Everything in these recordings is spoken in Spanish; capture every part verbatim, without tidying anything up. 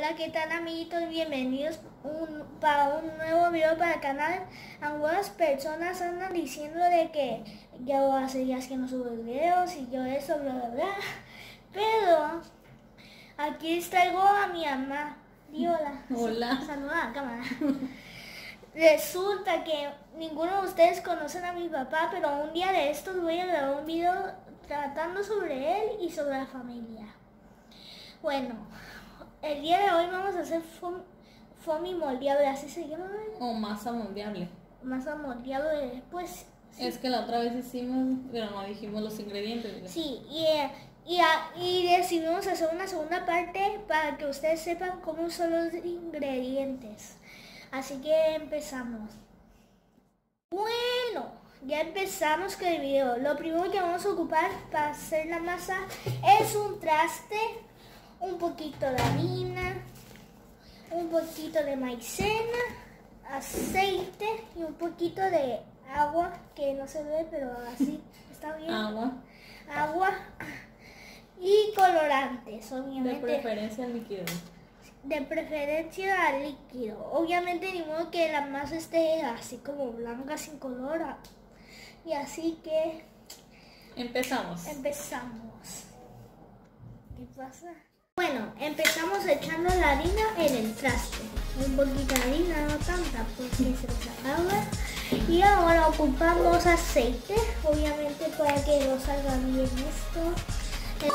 Hola, ¿qué tal, amiguitos? Bienvenidos un, para un nuevo video para el canal. Algunas personas andan diciendo de que yo hace días que no subo videos y yo eso, bla, bla, bla. Pero aquí les traigo a mi mamá. Di hola. Hola. Sí, saluda a la cámara. Resulta que ninguno de ustedes conocen a mi papá, pero un día de estos voy a grabar un video tratando sobre él y sobre la familia. Bueno, el día de hoy vamos a hacer fom, foamy moldeable, ¿así se llama? O masa moldeable. Masa moldeable, pues. Sí. Es que la otra vez hicimos, pero no dijimos los ingredientes, ¿verdad? Sí, y, y, y decidimos hacer una segunda parte para que ustedes sepan cómo son los ingredientes. Así que empezamos. Bueno, ya empezamos con el video. Lo primero que vamos a ocupar para hacer la masa es un traste, un poquito de harina, un poquito de maicena, aceite y un poquito de agua, que no se ve, pero así está bien. Agua. Agua y colorantes, obviamente. De preferencia líquido. De preferencia líquido. Obviamente ni modo que la masa esté así como blanca sin color. Y así que empezamos. Empezamos. ¿Qué pasa? Bueno, empezamos echando la harina en el traste. Un poquito de harina, no tanta, porque se nos acaba. Y ahora ocupamos aceite, obviamente para que no salga bien esto.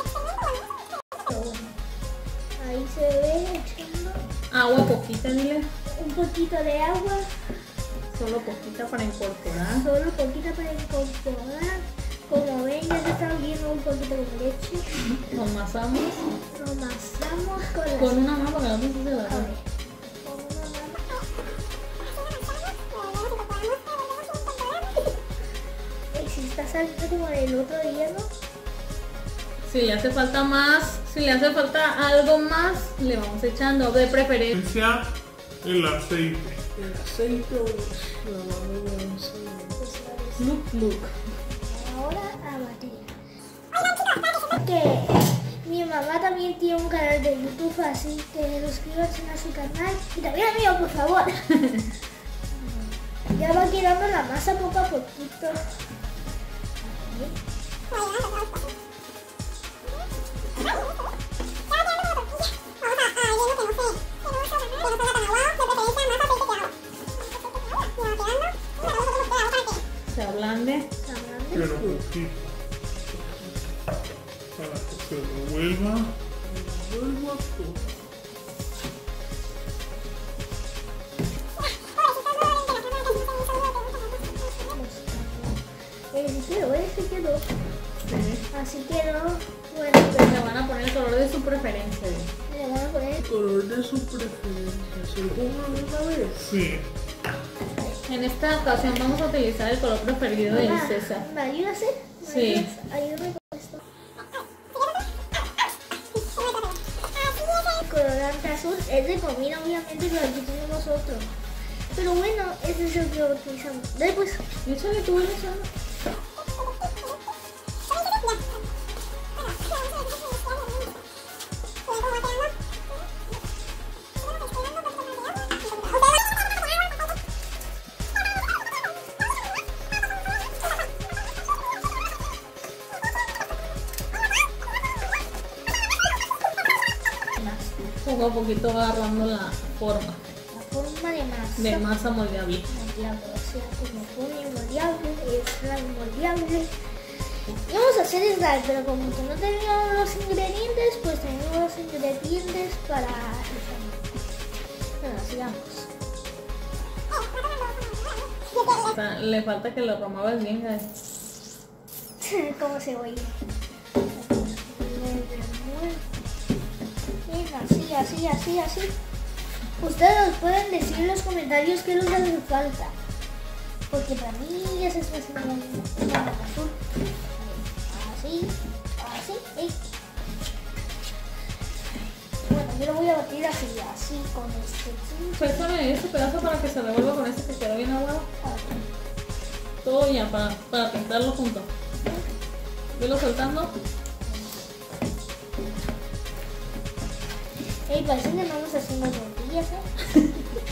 Ahí se ve echando. Agua poquita, dile. Un poquito de agua. Solo poquita para incorporar. Solo poquita para incorporar. Como ven, ya se está viendo un poquito de leche. Lo amasamos. Lo amasamos con la... Con una mano para que no se la A ver, con una mano. Y si está saliendo como del otro día, ¿no? Si le hace falta más, si le hace falta algo más, le vamos echando de preferencia el aceite. El aceite o la vamos a... Look, look. Ahora a batir. Que mi mamá también tiene un canal de YouTube, así que suscríbanse a su canal. Y también al mío, por favor. Ya va quedando la masa poco a poquito. Se ablande. Pero poquito. Para que se revuelva. Revuelva todo. Eh, quedó, ese quedó. Sí. Así quedó. Bueno, pues Le van a poner el color de su preferencia. le van a poner. Color de su preferencia. ¿Se lo pongo de una vez? Sí. En esta ocasión vamos a utilizar el color preferido de Mamá, César. ¿me ayudas? ¿Me Sí. ayudas? Ayúdame con esto. El colorante azul es de comida, obviamente, pero aquí tenemos otro. Pero bueno, ese es el que utilizamos. Después, Échale tú, échale. Poco a poquito agarrando la forma la forma de masa. de masa moldeable. Moldeable, o sea, como pone moldeable, slime moldeable. Y vamos a hacer slime, pero como que no tenemos los ingredientes, pues tenemos los ingredientes para el slime. Bueno, sigamos. O sea, le falta que lo promuevas bien, guys. ¿Cómo se oye? Bien, así, así, así, así. Ustedes nos pueden decir en los comentarios qué les hace falta. Porque para mí ya se está haciendo un azul. Así, así, y... Bueno, yo lo voy a batir así, así, con este. Pésame ese pedazo para que se revuelva con ese que quedó bien aguado. Todo ya, para, para pintarlo junto. Velo soltando. Ey, parece que andamos haciendo tortillas, ¿eh?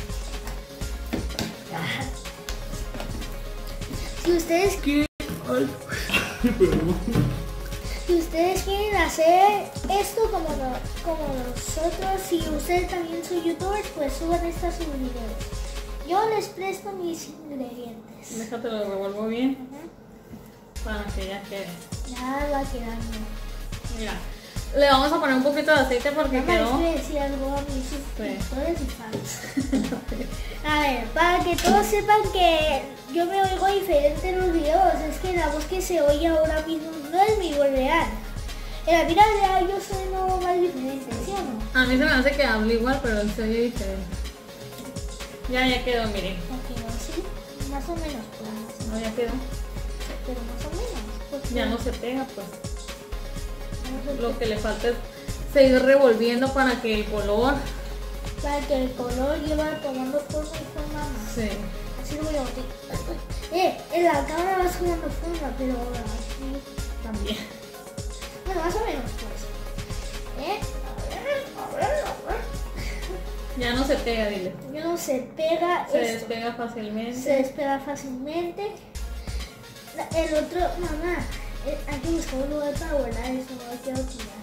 Si ustedes, ¿Qué? Ay, perdón. si ustedes quieren hacer esto como, no- como nosotros, si ustedes también son youtubers, pues suban estos sus videos. Yo les presto mis ingredientes. Déjate lo revuelvo bien Ujú. para que ya quede. Ya va quedando. Mira, le vamos a poner un poquito de aceite porque Mamá, quedó. les decir algo a mis suscriptores y fans. A ver, para que todos sepan que yo me oigo diferente en los videos, es que la voz que se oye ahora mismo no es mi voz real. En la vida real yo sueno más diferente, ¿sí o no? A mí se me hace que hablo igual, pero él se oye diferente. Ya, ya quedó, miren. Ya quedó así, más o menos, pues, más o No, ya quedó. menos, pero más o menos. Porque Ya no se pega, pues. no sé Lo que le falta es seguir revolviendo para que el color. para que el color lleva tomando forma y forma más. Sí. Así lo voy a botar. Eh, en la cámara vas tomando forma, pero aquí También. bueno, más o menos, pues. ¿Eh? A ver, a ver, a ver. Ya no se pega, dile. Ya no se pega Se esto. despega fácilmente. Se despega fácilmente. La- El otro, mamá, eh, hay que buscar un lugar para guardar eso, no lo quiero tirar.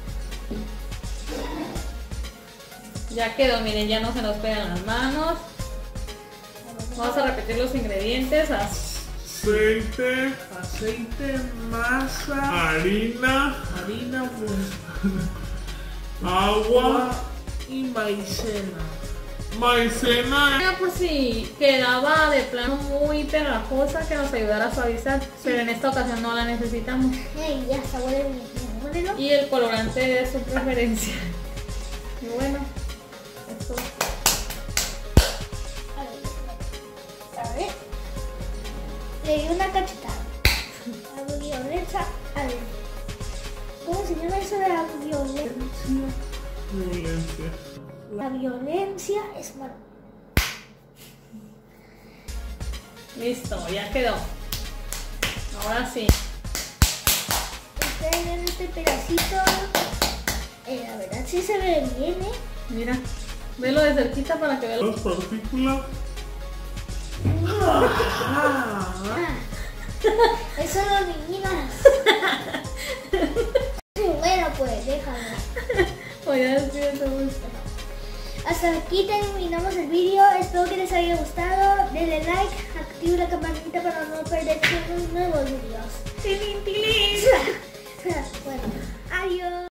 Ya quedó, miren, ya no se nos pegan las manos. Vamos a repetir los ingredientes. Aceite, aceite, masa, harina, harina, pues, agua y maicena. Maicena. Era por si quedaba de plano muy pegajosa que nos ayudara a suavizar, pero en esta ocasión no la necesitamos. Ey, ya está, huele bien, bien, huélelo. Y el colorante de su preferencia. Y bueno, esto. A ver, a ver. Le di una cachetada. La violencia, a ver. ¿Cómo se llama eso de la violencia? Violencia. La violencia es mala. Listo, ya quedó. Ahora sí. Ustedes ven este pedacito. Eh, la verdad sí se ve bien, ¿eh? Mira, velo de cerquita para que veas. Las partículas. Ah, Ah, eso son las meninas. Sí, bueno, pues déjalo. Oye, despídete, pues. Hasta aquí terminamos el vídeo. Espero que les haya gustado. Denle like, activen la campanita para no perderse los nuevos vídeos. ¡Tilín, tilín! Bueno, adiós.